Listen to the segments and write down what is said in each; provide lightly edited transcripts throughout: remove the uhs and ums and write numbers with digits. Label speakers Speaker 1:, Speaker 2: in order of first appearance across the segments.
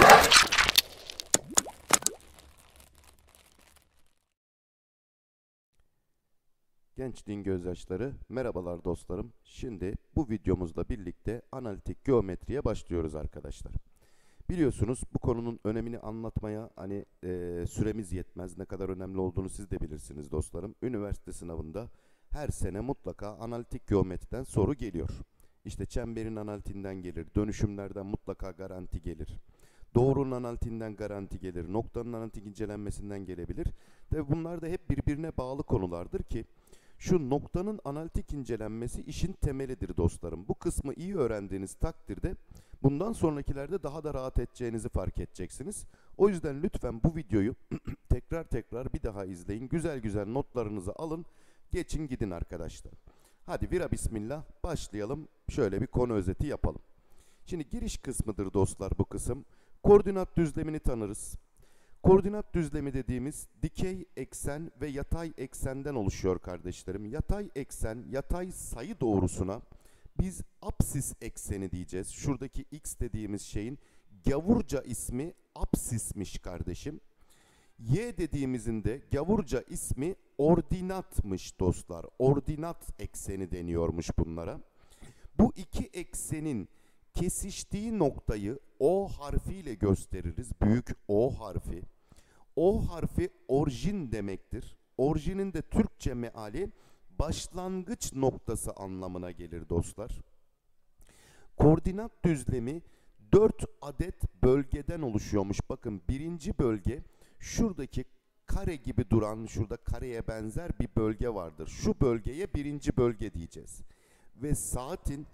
Speaker 1: Gençliğin gözyaşları, merhabalar dostlarım. Şimdi bu videomuzla birlikte analitik geometriye başlıyoruz arkadaşlar. Biliyorsunuz bu konunun önemini anlatmaya süremiz yetmez. Ne kadar önemli olduğunu siz de bilirsiniz dostlarım. Üniversite sınavında her sene mutlaka analitik geometriden soru geliyor. İşte çemberin analitiğinden gelir, dönüşümlerden mutlaka garanti gelir. Doğrunun analitiğinden garanti gelir, noktanın analitik incelenmesinden gelebilir. Tabi bunlar da hep birbirine bağlı konulardır ki şu noktanın analitik incelenmesi işin temelidir dostlarım. Bu kısmı iyi öğrendiğiniz takdirde bundan sonrakilerde daha da rahat edeceğinizi fark edeceksiniz. O yüzden lütfen bu videoyu tekrar bir daha izleyin. Güzel güzel notlarınızı alın. Geçin gidin arkadaşlar. Hadi vira bismillah başlayalım. Şöyle bir konu özeti yapalım. Şimdi giriş kısmıdır dostlar bu kısım. Koordinat düzlemini tanırız. Koordinat düzlemi dediğimiz dikey eksen ve yatay eksenden oluşuyor kardeşlerim. Yatay eksen, yatay sayı doğrusuna biz apsis ekseni diyeceğiz. Şuradaki x dediğimiz şeyin gavurca ismi apsismiş kardeşim. Y dediğimizin de gavurca ismi ordinatmış dostlar. Ordinat ekseni deniyormuş bunlara. Bu iki eksenin kesiştiği noktayı O harfiyle gösteririz. Büyük O harfi. O harfi orijin demektir. Orijinin de Türkçe meali başlangıç noktası anlamına gelir dostlar. Koordinat düzlemi 4 adet bölgeden oluşuyormuş. Bakın birinci bölge şuradaki kare gibi duran, şurada kareye benzer bir bölge vardır. Şu bölgeye birinci bölge diyeceğiz. Ve saatin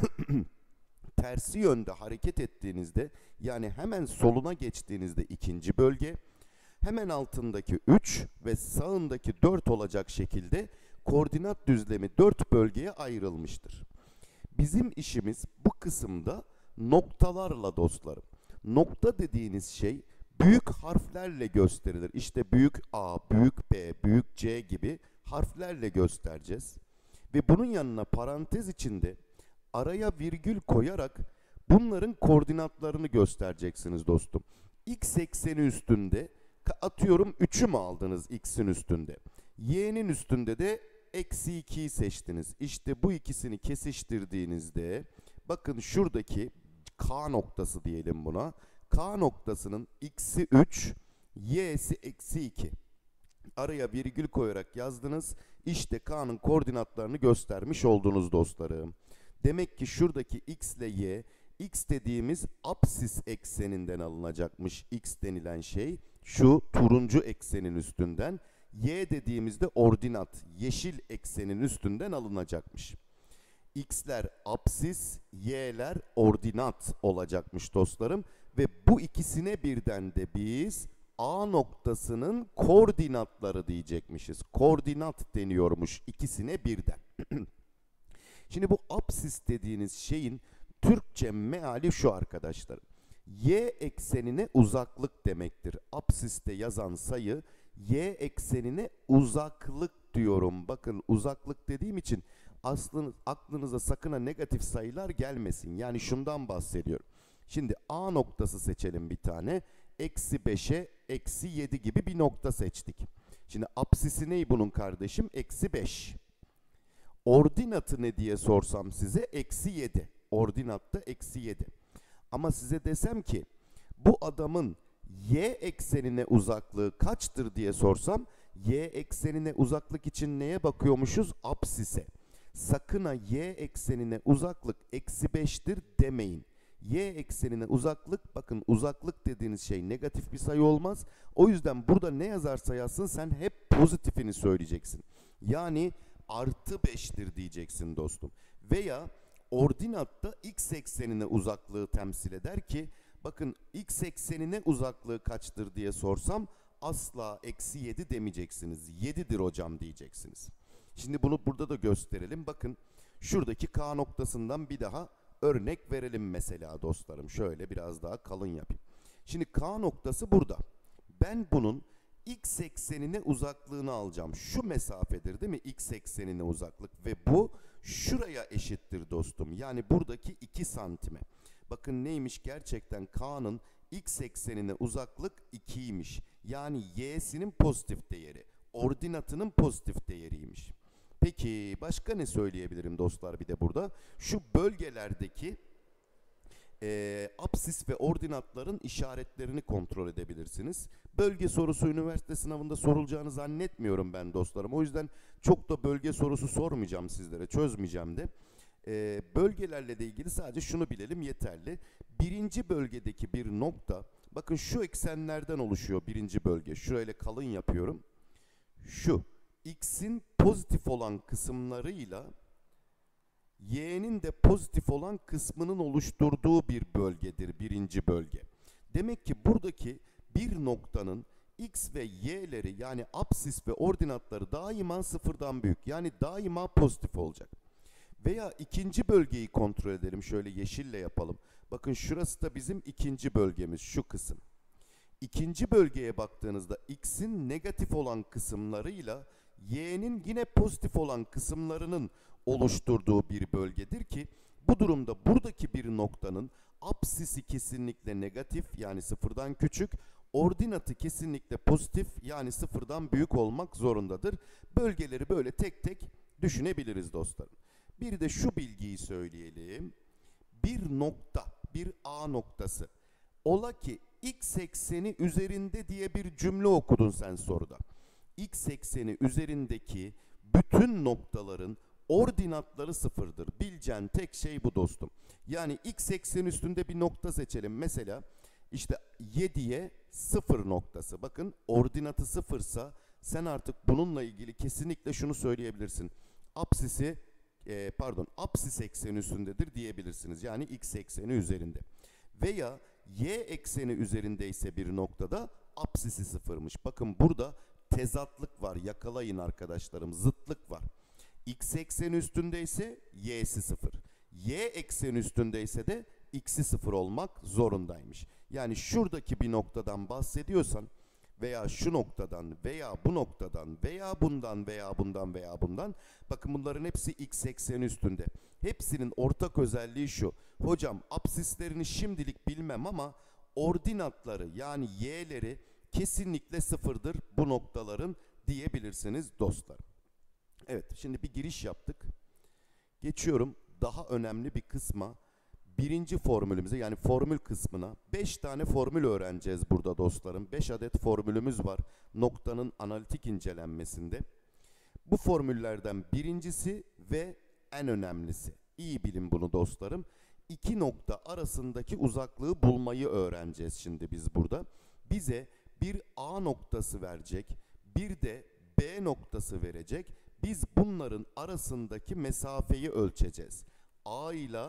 Speaker 1: tersi yönde hareket ettiğinizde, yani hemen soluna geçtiğinizde ikinci bölge, hemen altındaki 3 ve sağındaki 4 olacak şekilde koordinat düzlemi 4 bölgeye ayrılmıştır. Bizim işimiz bu kısımda noktalarla dostlarım. Nokta dediğiniz şey büyük harflerle gösterilir. İşte büyük A, büyük B, büyük C gibi harflerle göstereceğiz. Ve bunun yanına parantez içinde araya virgül koyarak bunların koordinatlarını göstereceksiniz dostum. X ekseni üstünde atıyorum 3'ü mü aldınız x'in üstünde? Y'nin üstünde de eksi 2'yi seçtiniz. İşte bu ikisini kesiştirdiğinizde bakın şuradaki K noktası diyelim buna. K noktasının x'i 3, y'si eksi 2. Araya virgül koyarak yazdınız. İşte K'nın koordinatlarını göstermiş oldunuz dostlarım. Demek ki şuradaki x ile y, x dediğimiz apsis ekseninden alınacakmış x denilen şey. Şu turuncu eksenin üstünden, y dediğimizde ordinat, yeşil eksenin üstünden alınacakmış. X'ler apsis, y'ler ordinat olacakmış dostlarım. Ve bu ikisine birden de biz A noktasının koordinatları diyecekmişiz. Koordinat deniyormuş ikisine birden. Şimdi bu apsis dediğiniz şeyin Türkçe meali şu arkadaşlar. Y eksenine uzaklık demektir. Apsiste yazan sayı y eksenine uzaklık diyorum. Bakın uzaklık dediğim için aklınıza sakın ha negatif sayılar gelmesin. Yani şundan bahsediyorum. Şimdi A noktası seçelim bir tane. Eksi 5'e eksi 7 gibi bir nokta seçtik. Şimdi apsisi ne bunun kardeşim? Eksi 5. Ordinatı ne diye sorsam size? Eksi 7. Ordinatta eksi 7. Ama size desem ki bu adamın y eksenine uzaklığı kaçtır diye sorsam, y eksenine uzaklık için neye bakıyormuşuz? Apsise. Sakın ha y eksenine uzaklık eksi 5'tir demeyin. Y eksenine uzaklık, bakın uzaklık dediğiniz şey negatif bir sayı olmaz. O yüzden burada ne yazarsa yazsın sen hep pozitifini söyleyeceksin. Yani artı 5'tir diyeceksin dostum. Veya ordinatta x eksenine uzaklığı temsil eder ki bakın x eksenine uzaklığı kaçtır diye sorsam asla eksi 7 demeyeceksiniz. 7'dir hocam diyeceksiniz. Şimdi bunu burada da gösterelim. Bakın şuradaki K noktasından bir daha örnek verelim mesela dostlarım. Şöyle biraz daha kalın yapayım. Şimdi K noktası burada. Ben bunun x eksenine uzaklığını alacağım. Şu mesafedir değil mi? X eksenine uzaklık ve bu şuraya eşittir dostum. Yani buradaki 2 santime. Bakın neymiş gerçekten K'nın x eksenine uzaklık 2'ymiş. Yani y'sinin pozitif değeri. Ordinatının pozitif değeriymiş. Peki başka ne söyleyebilirim dostlar bir de burada? Şu bölgelerdeki apsis ve ordinatların işaretlerini kontrol edebilirsiniz. Bölge sorusu üniversite sınavında sorulacağını zannetmiyorum ben dostlarım. O yüzden çok da bölge sorusu sormayacağım sizlere, çözmeyeceğim de. Bölgelerle de ilgili sadece şunu bilelim yeterli. Birinci bölgedeki bir nokta, bakın şu eksenlerden oluşuyor birinci bölge. Şöyle kalın yapıyorum. Şu, x'in pozitif olan kısımlarıyla y'nin de pozitif olan kısmının oluşturduğu bir bölgedir birinci bölge. Demek ki buradaki bir noktanın x ve y'leri yani apsis ve ordinatları daima sıfırdan büyük. Yani daima pozitif olacak. Veya ikinci bölgeyi kontrol edelim. Şöyle yeşille yapalım. Bakın şurası da bizim ikinci bölgemiz, şu kısım. İkinci bölgeye baktığınızda x'in negatif olan kısımlarıyla y'nin yine pozitif olan kısımlarının oluşturduğu bir bölgedir ki bu durumda buradaki bir noktanın apsisi kesinlikle negatif yani sıfırdan küçük, ordinatı kesinlikle pozitif yani sıfırdan büyük olmak zorundadır. Bölgeleri böyle tek tek düşünebiliriz dostlarım. Bir de şu bilgiyi söyleyelim. Bir nokta, bir A noktası. Ola ki x ekseni üzerinde diye bir cümle okudun sen soruda. X ekseni üzerindeki bütün noktaların ordinatları sıfırdır. Bileceğin tek şey bu dostum. Yani x ekseni üstünde bir nokta seçelim. Mesela işte 7'ye 0 noktası. Bakın ordinatı sıfırsa sen artık bununla ilgili kesinlikle şunu söyleyebilirsin. Apsis ekseni üstündedir diyebilirsiniz. Yani x ekseni üzerinde. Veya y ekseni üzerindeyse bir noktada apsisi sıfırmış. Bakın burada tezatlık var. Yakalayın arkadaşlarım. Zıtlık var. X ekseni üstündeyse y'si sıfır. Y ekseni üstündeyse de x'i sıfır olmak zorundaymış. Yani şuradaki bir noktadan bahsediyorsan veya şu noktadan veya bu noktadan veya bundan veya bundan veya bundan, bakın bunların hepsi x ekseni üstünde. Hepsinin ortak özelliği şu. Hocam apsislerini şimdilik bilmem ama ordinatları yani y'leri kesinlikle sıfırdır bu noktaların diyebilirsiniz dostlar. Evet, şimdi bir giriş yaptık. Geçiyorum daha önemli bir kısma. Birinci formülümüze yani formül kısmına 5 tane formül öğreneceğiz burada dostlarım. 5 adet formülümüz var noktanın analitik incelenmesinde. Bu formüllerden birincisi ve en önemlisi. İyi bilin bunu dostlarım. İki nokta arasındaki uzaklığı bulmayı öğreneceğiz şimdi biz burada. Bize bir A noktası verecek, bir de B noktası verecek. Biz bunların arasındaki mesafeyi ölçeceğiz. A ile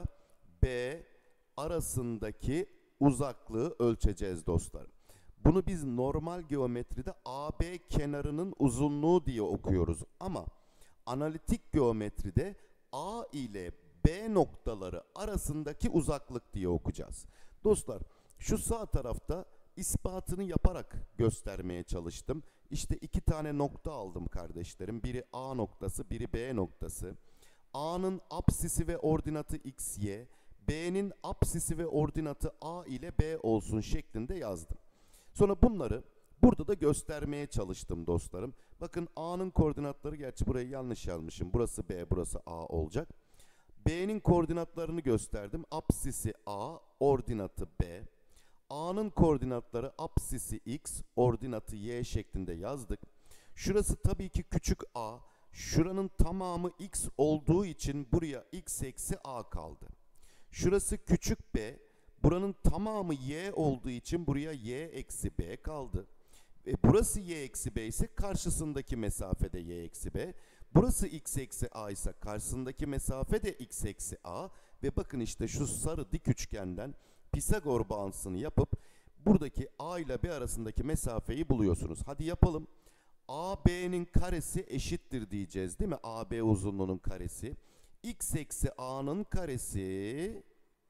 Speaker 1: B arasındaki uzaklığı ölçeceğiz dostlarım. Bunu biz normal geometride AB kenarının uzunluğu diye okuyoruz. Ama analitik geometride A ile B noktaları arasındaki uzaklık diye okuyacağız. Dostlar şu sağ tarafta ispatını yaparak göstermeye çalıştım. İşte iki tane nokta aldım kardeşlerim. Biri A noktası, biri B noktası. A'nın apsisi ve ordinatı xy, B'nin apsisi ve ordinatı A ile B olsun şeklinde yazdım. Sonra bunları burada da göstermeye çalıştım dostlarım. Bakın A'nın koordinatları, gerçi burayı yanlış yazmışım. Burası B, burası A olacak. B'nin koordinatlarını gösterdim. Apsisi A, ordinatı B. A'nın koordinatları apsisi x, ordinatı y şeklinde yazdık. Şurası tabii ki küçük a. Şuranın tamamı x olduğu için buraya x eksi a kaldı. Şurası küçük b. Buranın tamamı y olduğu için buraya y eksi b kaldı. Ve burası y eksi b ise karşısındaki mesafede y eksi b. Burası x eksi a ise karşısındaki mesafe de x eksi a. Ve bakın işte şu sarı dik üçgenden Pisagor bağıntısını yapıp buradaki a ile b arasındaki mesafeyi buluyorsunuz. Hadi yapalım. AB'nin karesi eşittir diyeceğiz değil mi? AB uzunluğunun karesi. X eksi a'nın karesi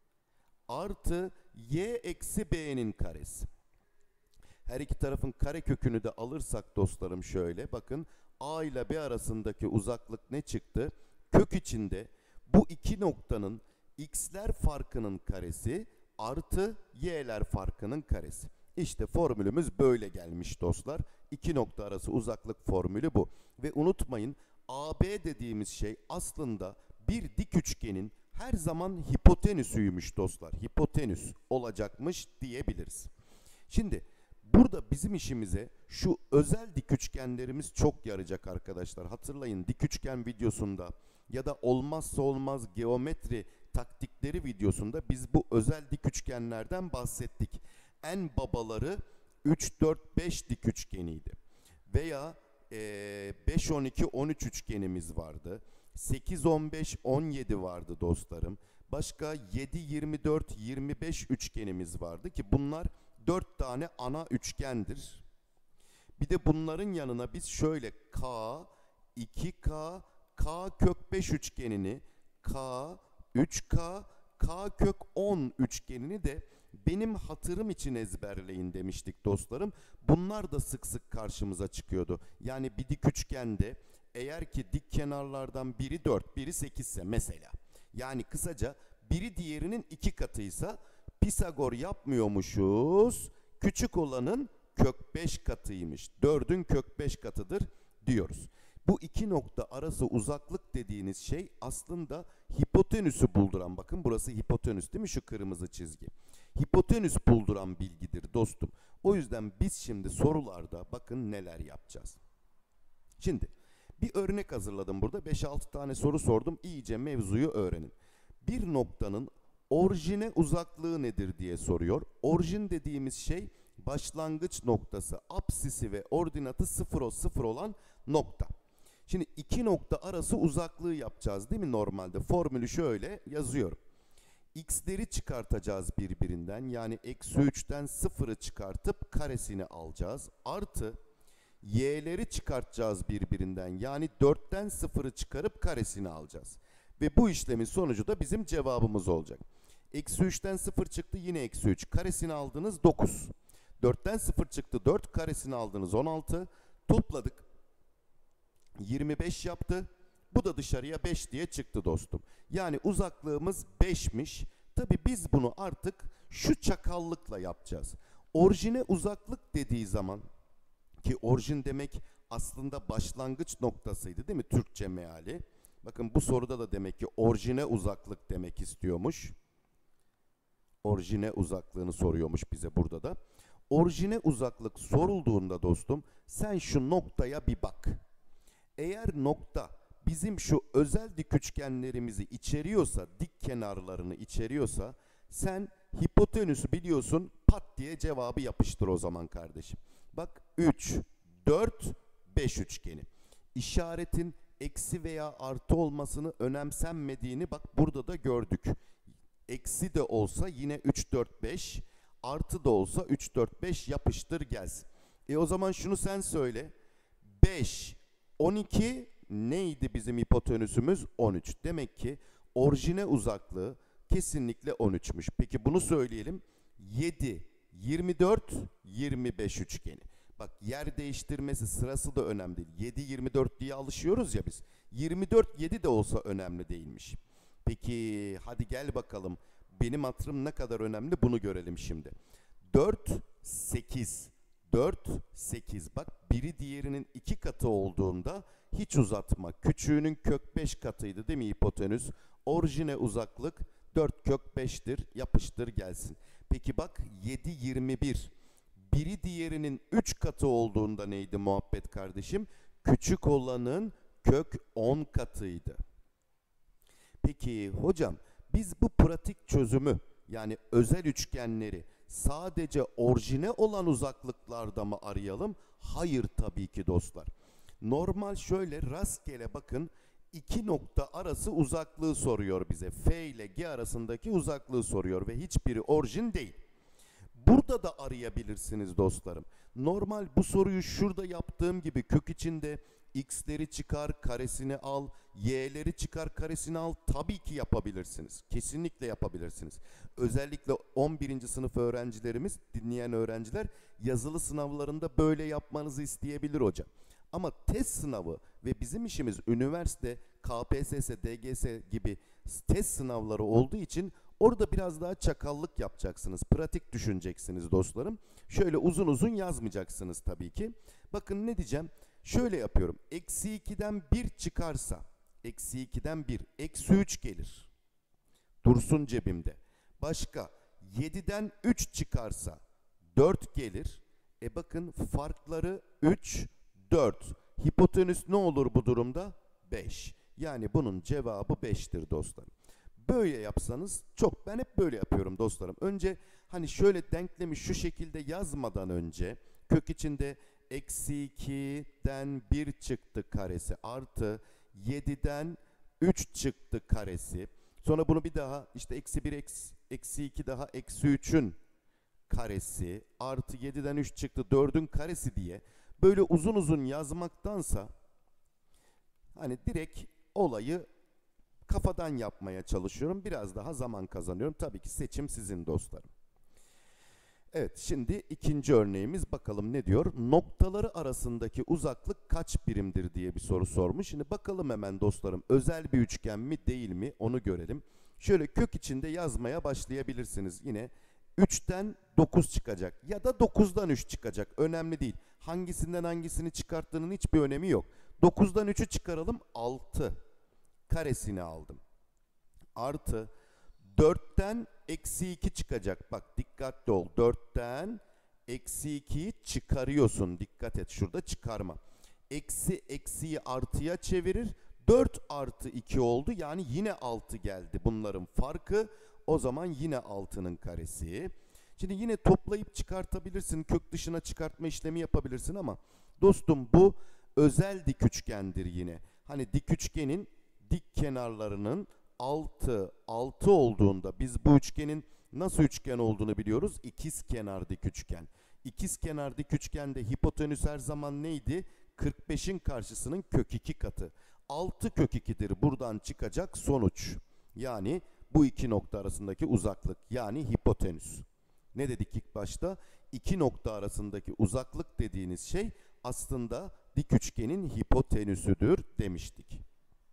Speaker 1: artı y eksi b'nin karesi. Her iki tarafın karekökünü de alırsak dostlarım şöyle bakın. A ile B arasındaki uzaklık ne çıktı? Kök içinde bu iki noktanın x'ler farkının karesi artı y'ler farkının karesi. İşte formülümüz böyle gelmiş dostlar. İki nokta arası uzaklık formülü bu. Ve unutmayın, AB dediğimiz şey aslında bir dik üçgenin her zaman hipotenüsüymüş dostlar. Hipotenüs olacakmış diyebiliriz. Şimdi burada bizim işimize şu özel dik üçgenlerimiz çok yarayacak arkadaşlar. Hatırlayın, dik üçgen videosunda ya da olmazsa olmaz geometri taktikleri videosunda biz bu özel dik üçgenlerden bahsettik. En babaları 3, 4, 5 dik üçgeniydi. Veya 5, 12, 13 üçgenimiz vardı. 8, 15, 17 vardı dostlarım. Başka 7, 24, 25 üçgenimiz vardı ki bunlar 4 tane ana üçgendir. Bir de bunların yanına biz şöyle K, 2K, K kök 5 üçgenini, K, 3K, K kök 10 üçgenini de benim hatırım için ezberleyin demiştik dostlarım. Bunlar da sık sık karşımıza çıkıyordu. Yani bir dik üçgende eğer ki dik kenarlardan biri 4, biri 8 ise mesela. Yani kısaca biri diğerinin 2 katıysa Pisagor yapmıyormuşuz. Küçük olanın kök 5 katıymış. 4'ün kök 5 katıdır diyoruz. Bu iki nokta arası uzaklık dediğiniz şey aslında hipotenüsü bulduran, bakın burası hipotenüs değil mi, şu kırmızı çizgi. Hipotenüs bulduran bilgidir dostum. O yüzden biz şimdi sorularda bakın neler yapacağız. Şimdi bir örnek hazırladım burada. 5-6 tane soru sordum. İyice mevzuyu öğrenin. Bir noktanın orijine uzaklığı nedir diye soruyor. Orijin dediğimiz şey başlangıç noktası, apsisi ve ordinatı 0 olan nokta. Şimdi iki nokta arası uzaklığı yapacağız değil mi normalde? Formülü şöyle yazıyorum. X'leri çıkartacağız birbirinden. Yani eksi 3'ten 0'ı çıkartıp karesini alacağız. Artı y'leri çıkartacağız birbirinden. Yani 4'ten 0'ı çıkarıp karesini alacağız. Ve bu işlemin sonucu da bizim cevabımız olacak. Eksi 3'ten 0 çıktı, yine eksi 3. Karesini aldınız 9. 4'ten 0 çıktı 4. Karesini aldınız 16. Topladık. 25 yaptı. Bu da dışarıya 5 diye çıktı dostum. Yani uzaklığımız 5'miş. Tabi biz bunu artık şu çakallıkla yapacağız. Orijine uzaklık dediği zaman, ki orijin demek aslında başlangıç noktasıydı değil mi Türkçe meali? Bakın bu soruda da demek ki orijine uzaklık demek istiyormuş. Orijine uzaklığını soruyormuş bize burada da. Orijine uzaklık sorulduğunda dostum sen şu noktaya bir bak. Eğer nokta bizim şu özel dik üçgenlerimizi içeriyorsa, dik kenarlarını içeriyorsa, sen hipotenüsü biliyorsun, pat diye cevabı yapıştır o zaman kardeşim. Bak 3, 4, 5 üçgeni. İşaretin eksi veya artı olmasını önemsenmediğini bak burada da gördük. Eksi de olsa yine 3, 4, 5, artı da olsa 3, 4, 5 yapıştır gelsin. O zaman şunu sen söyle. 5, 12 neydi bizim hipotenüsümüz? 13. Demek ki orijine uzaklığı kesinlikle 13'müş. Peki bunu söyleyelim. 7, 24, 25 üçgeni. Bak yer değiştirmesi sırası da önemli değil. 7, 24 diye alışıyoruz ya biz. 24, 7 de olsa önemli değilmiş. Peki hadi gel bakalım. Benim hatırım ne kadar önemli bunu görelim şimdi. 4, 8. 4, 8. Bak biri diğerinin 2 katı olduğunda hiç uzatma. Küçüğünün kök 5 katıydı değil mi hipotenüs? Orijine uzaklık 4 kök 5'tir. Yapıştır gelsin. Peki bak 7, 21. Biri diğerinin 3 katı olduğunda neydi muhabbet kardeşim? Küçük olanın kök 10 katıydı. Peki hocam biz bu pratik çözümü yani özel üçgenleri sadece orijine olan uzaklıklarda mı arayalım? Hayır tabii ki dostlar. Normal şöyle rastgele bakın iki nokta arası uzaklığı soruyor bize. F ile G arasındaki uzaklığı soruyor ve hiçbiri orijin değil. Burada da arayabilirsiniz dostlarım. Normal bu soruyu şurada yaptığım gibi kök içinde x'leri çıkar karesini al, y'leri çıkar karesini al, tabii ki yapabilirsiniz. Kesinlikle yapabilirsiniz. Özellikle 11. sınıf öğrencilerimiz, dinleyen öğrenciler yazılı sınavlarında böyle yapmanızı isteyebilir hocam. Ama test sınavı ve bizim işimiz üniversite, KPSS, DGS gibi test sınavları olduğu için Orada biraz daha çakallık yapacaksınız. Pratik düşüneceksiniz dostlarım. Şöyle uzun uzun yazmayacaksınız tabii ki. Bakın ne diyeceğim? Şöyle yapıyorum. Eksi 2'den 1 çıkarsa, eksi 2'den 1, eksi 3 gelir. Dursun cebimde. Başka 7'den 3 çıkarsa 4 gelir. Bakın farkları 3, 4. Hipotenüs ne olur bu durumda? 5. Yani bunun cevabı 5'tir dostlarım. Böyle yapsanız çok, ben hep böyle yapıyorum dostlarım. Önce hani şöyle denklemi şu şekilde yazmadan önce kök içinde eksi 2'den 1 çıktı karesi artı 7'den 3 çıktı karesi. Sonra bunu bir daha işte eksi 1 eksi 2 daha eksi 3'ün karesi artı 7'den 3 çıktı 4'ün karesi diye böyle uzun uzun yazmaktansa hani direkt olayı kafadan yapmaya çalışıyorum. Biraz daha zaman kazanıyorum. Tabii ki seçim sizin dostlarım. Evet, şimdi ikinci örneğimiz, bakalım ne diyor? Noktaları arasındaki uzaklık kaç birimdir diye bir soru sormuş. Şimdi bakalım hemen dostlarım, özel bir üçgen mi değil mi onu görelim. Şöyle kök içinde yazmaya başlayabilirsiniz. Yine 3'ten 9 çıkacak ya da 9'dan 3 çıkacak. Önemli değil. Hangisinden hangisini çıkarttığının hiçbir önemi yok. 9'dan 3'ü çıkaralım, 6 karesini aldım. Artı 4'ten eksi 2 çıkacak. Bak dikkatli ol. 4'ten eksi 2'yi çıkarıyorsun. Dikkat et, şurada çıkarma. Eksi eksiyi artıya çevirir. 4 artı 2 oldu. Yani yine 6 geldi. Bunların farkı o zaman yine 6'nın karesi. Şimdi yine toplayıp çıkartabilirsin. Kök dışına çıkartma işlemi yapabilirsin ama dostum bu özel dik üçgendir yine. Hani dik üçgenin dik kenarlarının 6 olduğunda biz bu üçgenin nasıl üçgen olduğunu biliyoruz. İkizkenar dik üçgen. İkizkenar dik üçgende hipotenüs her zaman neydi? 45'in karşısının kök 2 katı. 6 kök 2'dir buradan çıkacak sonuç. Yani bu iki nokta arasındaki uzaklık, yani hipotenüs. Ne dedik ilk başta? İki nokta arasındaki uzaklık dediğiniz şey aslında dik üçgenin hipotenüsüdür demiştik.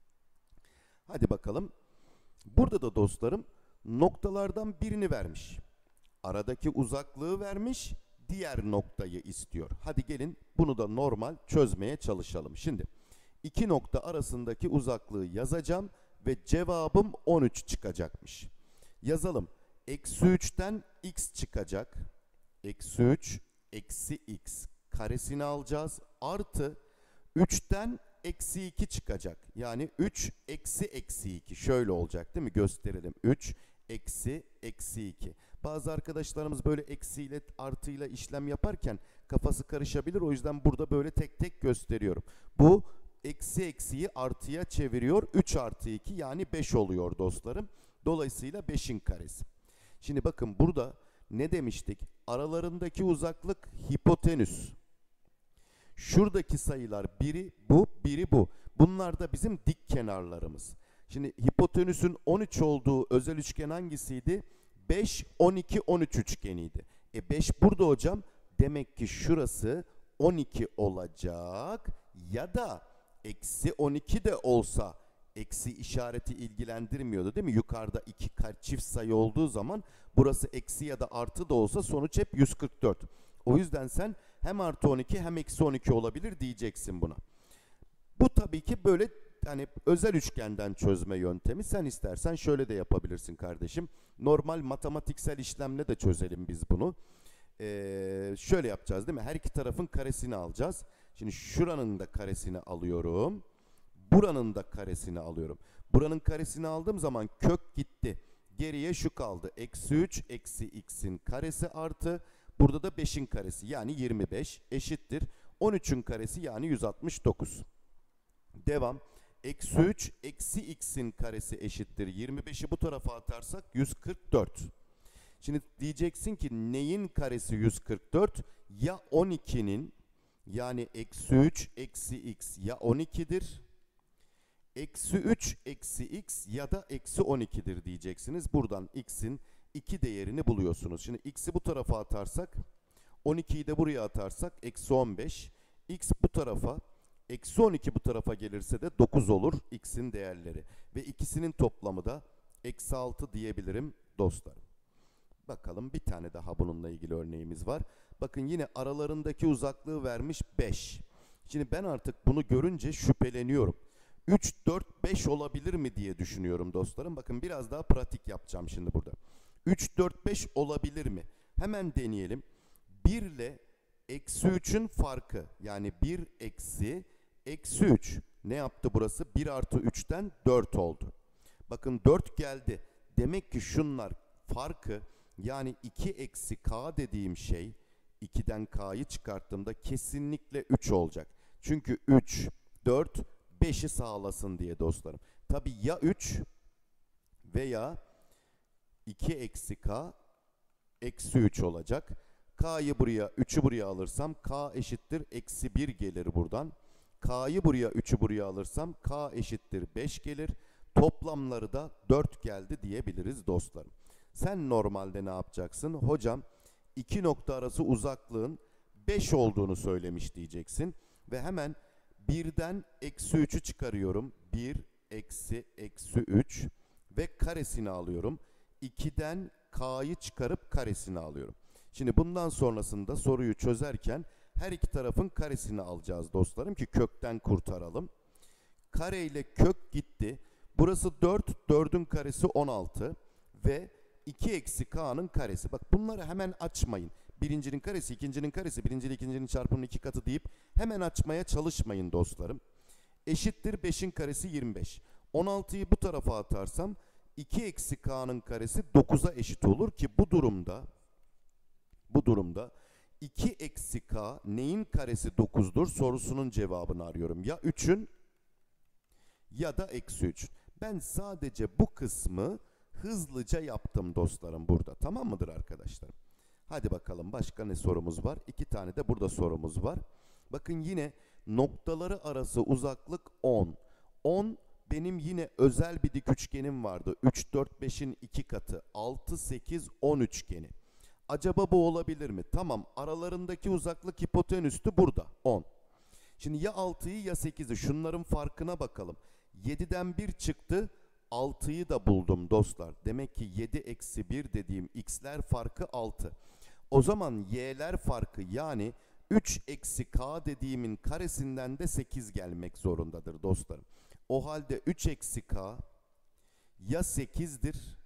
Speaker 1: Hadi bakalım. Burada da dostlarım noktalardan birini vermiş. Aradaki uzaklığı vermiş, diğer noktayı istiyor. Hadi gelin bunu da normal çözmeye çalışalım. Şimdi iki nokta arasındaki uzaklığı yazacağım ve cevabım 13 çıkacakmış. Yazalım. Eksi 3'ten x çıkacak. Eksi 3 eksi x karesini alacağız. Artı 3'ten eksi 2 çıkacak. Yani 3 eksi eksi 2. Şöyle olacak değil mi? Gösterelim. 3 eksi eksi 2. Bazı arkadaşlarımız böyle eksiyle artıyla işlem yaparken kafası karışabilir. O yüzden burada böyle tek tek gösteriyorum. Bu eksi eksiyi artıya çeviriyor. 3 artı 2 yani 5 oluyor dostlarım. Dolayısıyla 5'in karesi. Şimdi bakın burada ne demiştik? Aralarındaki uzaklık hipotenüs. Şuradaki sayılar biri bu, biri bu. Bunlar da bizim dik kenarlarımız. Şimdi hipotenüsün 13 olduğu özel üçgen hangisiydi? 5, 12, 13 üçgeniydi. 5 burada hocam. Demek ki şurası 12 olacak. Ya da eksi 12 de olsa eksi işareti ilgilendirmiyordu değil mi? Yukarıda iki çift sayı olduğu zaman burası eksi ya da artı da olsa sonuç hep 144. O yüzden sen hem artı 12 hem eksi 12 olabilir diyeceksin buna. Bu tabii ki böyle hani özel üçgenden çözme yöntemi. Sen istersen şöyle de yapabilirsin kardeşim. Normal matematiksel işlemle de çözelim biz bunu. Şöyle yapacağız değil mi? Her iki tarafın karesini alacağız. Şimdi şuranın da karesini alıyorum. Buranın da karesini alıyorum. Buranın karesini aldığım zaman kök gitti. Geriye şu kaldı. Eksi 3 eksi x'in karesi artı burada da 5'in karesi yani 25 eşittir. 13'ün karesi yani 169. Devam. Eksi 3 eksi x'in karesi eşittir. 25'i bu tarafa atarsak 144. Şimdi diyeceksin ki neyin karesi 144? Ya 12'nin yani eksi 3 eksi x ya 12'dir. Eksi 3 eksi x ya da eksi 12'dir diyeceksiniz. Buradan x'in 2 değerini buluyorsunuz. Şimdi x'i bu tarafa atarsak 12'yi de buraya atarsak eksi 15. X bu tarafa eksi 12 bu tarafa gelirse de 9 olur x'in değerleri. Ve ikisinin toplamı da eksi 6 diyebilirim dostlarım. Bakalım bir tane daha bununla ilgili örneğimiz var. Bakın yine aralarındaki uzaklığı vermiş 5. Şimdi ben artık bunu görünce şüpheleniyorum. 3, 4, 5 olabilir mi diye düşünüyorum dostlarım. Bakın biraz daha pratik yapacağım şimdi burada. 3, 4, 5 olabilir mi? Hemen deneyelim. 1 ile eksi 3'ün farkı. Yani 1 eksi eksi 3. Ne yaptı burası? 1 artı 3'ten 4 oldu. Bakın 4 geldi. Demek ki şunlar farkı, yani 2 eksi k dediğim şey, 2'den k'yı çıkarttığımda kesinlikle 3 olacak. Çünkü 3, 4, 5'i sağlasın diye dostlarım. Tabi ya 3 veya 2 eksi k eksi 3 olacak. K'yı buraya, 3'ü buraya alırsam k eşittir eksi 1 gelir buradan. K'yı buraya, 3'ü buraya alırsam k eşittir 5 gelir. Toplamları da 4 geldi diyebiliriz dostlarım. Sen normalde ne yapacaksın? Hocam 2 nokta arası uzaklığın 5 olduğunu söylemiş diyeceksin. Ve hemen 1'den eksi 3'ü çıkarıyorum. 1 eksi eksi 3 ve karesini alıyorum. 2'den k'yı çıkarıp karesini alıyorum. Şimdi bundan sonrasında soruyu çözerken her iki tarafın karesini alacağız dostlarım ki kökten kurtaralım. Kare ile kök gitti. Burası 4, 4'ün karesi 16 ve 2 eksi k'nın karesi. Bak bunları hemen açmayın. Birincinin karesi, ikincinin karesi, birinci ile ikincinin çarpımının 2 katı deyip hemen açmaya çalışmayın dostlarım. Eşittir 5'in karesi 25. 16'yı bu tarafa atarsam 2 eksi k'nın karesi 9'a eşit olur ki bu durumda 2 eksi k neyin karesi 9'dur sorusunun cevabını arıyorum. Ya 3'ün ya da eksi 3. Ben sadece bu kısmı hızlıca yaptım dostlarım burada. Tamam mıdır arkadaşlar? Hadi bakalım başka ne sorumuz var? 2 tane de burada sorumuz var. Bakın yine noktaları arası uzaklık 10. 10 benim yine özel bir dik üçgenim vardı. 3, 4, 5'in 2 katı. 6, 8, 10 üçgeni. Acaba bu olabilir mi? Tamam, aralarındaki uzaklık hipotenüstü burada 10. Şimdi ya 6'yı ya 8'i, şunların farkına bakalım. 7'den 1 çıktı, 6'yı da buldum dostlar. Demek ki 7 eksi 1 dediğim x'ler farkı 6. O zaman y'ler farkı, yani 3 eksi k dediğimin karesinden de 8 gelmek zorundadır dostlarım. O halde 3 eksi k ya 8'dir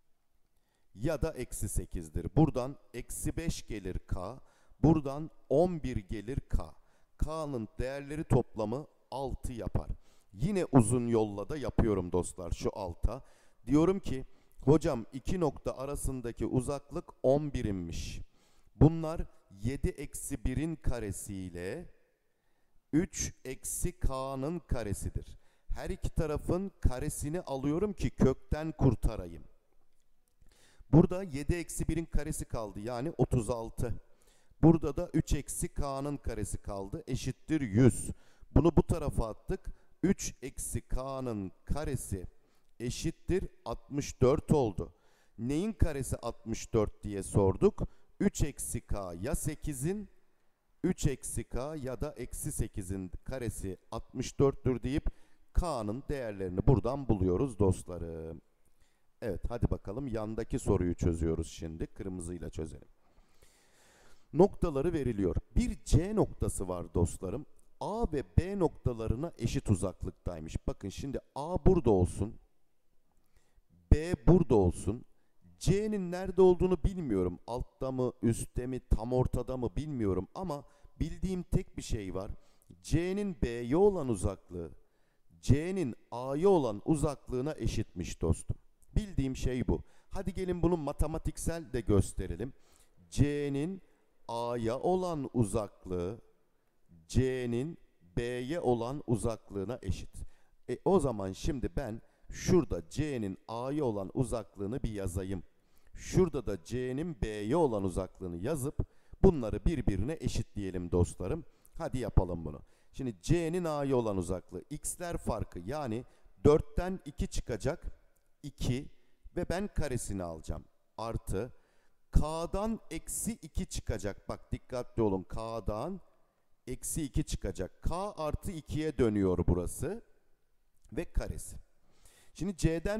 Speaker 1: ya da eksi 8'dir. Buradan eksi 5 gelir k, buradan 11 gelir k. K'nın değerleri toplamı 6 yapar. Yine uzun yolla da yapıyorum dostlar şu alta. Diyorum ki hocam iki nokta arasındaki uzaklık 11'inmiş. Bunlar 7 eksi 1'in karesiyle 3 eksi k'nın karesidir. Her iki tarafın karesini alıyorum ki kökten kurtarayım. Burada 7 eksi 1'in karesi kaldı, yani 36. Burada da 3 eksi k'nın karesi kaldı, eşittir 100. Bunu bu tarafa attık. 3 eksi k'nın karesi eşittir 64 oldu. Neyin karesi 64 diye sorduk. 3 eksi k ya 8'in, 3 eksi k ya da eksi 8'in karesi 64'tür deyip k'nın değerlerini buradan buluyoruz dostlarım. Evet, hadi bakalım yandaki soruyu çözüyoruz şimdi. Kırmızıyla çözelim. Noktaları veriliyor. Bir C noktası var dostlarım. A ve B noktalarına eşit uzaklıktaymış. Bakın şimdi A burada olsun. B burada olsun. C'nin nerede olduğunu bilmiyorum. Altta mı, üstte mi, tam ortada mı bilmiyorum. Ama bildiğim tek bir şey var. C'nin B'ye olan uzaklığı, C'nin A'ya olan uzaklığına eşitmiş dostum. Bildiğim şey bu. Hadi gelin bunu matematiksel de gösterelim. C'nin A'ya olan uzaklığı C'nin B'ye olan uzaklığına eşit. O zaman şimdi ben şurada C'nin A'ya olan uzaklığını bir yazayım. Şurada da C'nin B'ye olan uzaklığını yazıp bunları birbirine eşitleyelim dostlarım. Hadi yapalım bunu. Şimdi C'nin A'ya olan uzaklığı x'ler farkı, yani 4'ten 2 çıkacak 2 ve ben karesini alacağım. Artı K'dan eksi 2 çıkacak. Bak dikkatli olun, K'dan eksi 2 çıkacak. K artı 2'ye dönüyor burası ve karesi. Şimdi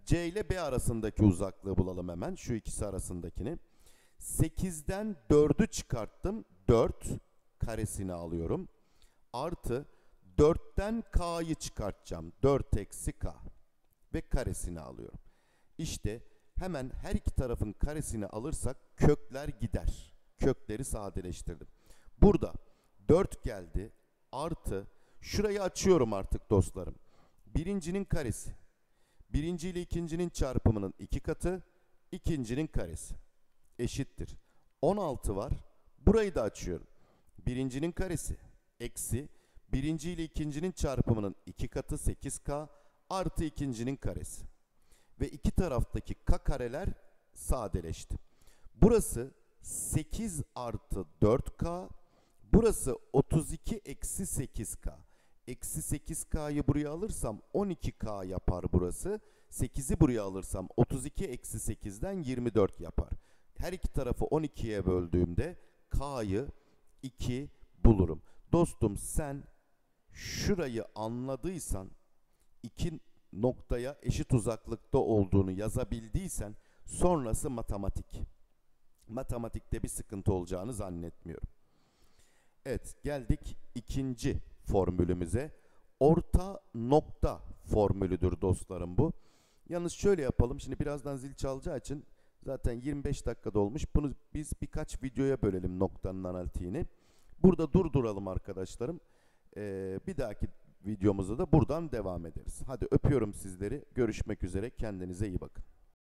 Speaker 1: C ile B arasındaki uzaklığı bulalım hemen. Şu ikisi arasındakini. 8'den 4'ü çıkarttım. 4 karesini alıyorum. Artı 4'ten K'yı çıkartacağım. 4 eksi K. Ve karesini alıyorum. İşte hemen her iki tarafın karesini alırsak kökler gider. Kökleri sadeleştirdim. Burada 4 geldi. Artı şurayı açıyorum artık dostlarım. Birincinin karesi. Birinci ile ikincinin çarpımının 2 katı. İkincinin karesi. Eşittir. 16 var. Burayı da açıyorum. Birincinin karesi. Eksi. Birinci ile ikincinin çarpımının 2 katı 8K. Artı ikincinin karesi. Ve iki taraftaki K kareler sadeleşti. Burası 8 artı 4K. Burası 32 eksi 8K. Eksi 8K'yı buraya alırsam 12K yapar burası. 8'i buraya alırsam 32 eksi 8'den 24 yapar. Her iki tarafı 12'ye böldüğümde K'yı 2 bulurum. Dostum sen şurayı anladıysan, iki noktaya eşit uzaklıkta olduğunu yazabildiysen sonrası matematik. Matematikte bir sıkıntı olacağını zannetmiyorum. Evet, geldik ikinci formülümüze. Orta nokta formülüdür dostlarım bu. Yalnız şöyle yapalım. Şimdi birazdan zil çalacağı için zaten 25 dakikada olmuş. Bunu biz birkaç videoya bölelim noktanın analitiğini. Burada durduralım arkadaşlarım. Bir dahaki videomuzda da buradan devam ederiz. Hadi öpüyorum sizleri. Görüşmek üzere. Kendinize iyi bakın.